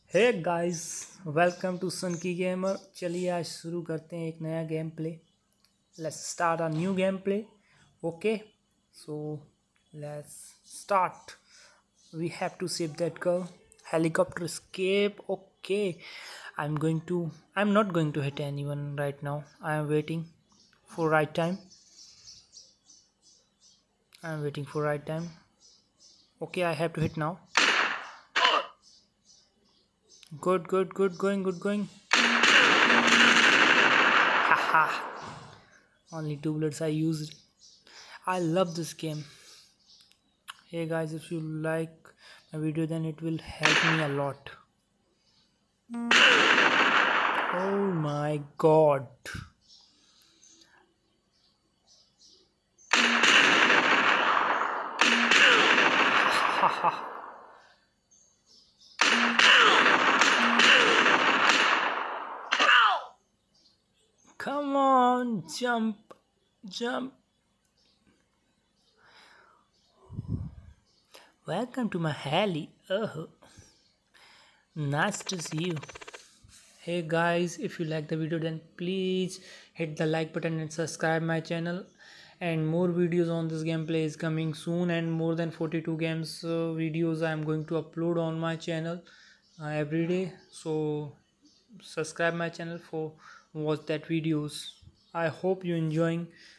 Hey guys, welcome to sun की gamer. चलिए आज शुरू करते हैं एक नया game play. Let's start a new game play. Okay, so let's start. We have to save that girl. Helicopter escape. Okay, I'm not going to hit anyone right now. I am waiting for right time. Okay, I have to hit now. Good going. Haha. Only 2 bullets I used. I love this game. Hey guys, if you like my video, then it will help me a lot. Oh my god. Haha. Come on, jump. Welcome to my heli. Oh, nice to see you. Hey guys, if you like the video, then please hit the like button and subscribe my channel. And more videos on this gameplay is coming soon, and more than 42 games videos I am going to upload on my channel every day. So subscribe my channel for watch that videos. I hope you enjoying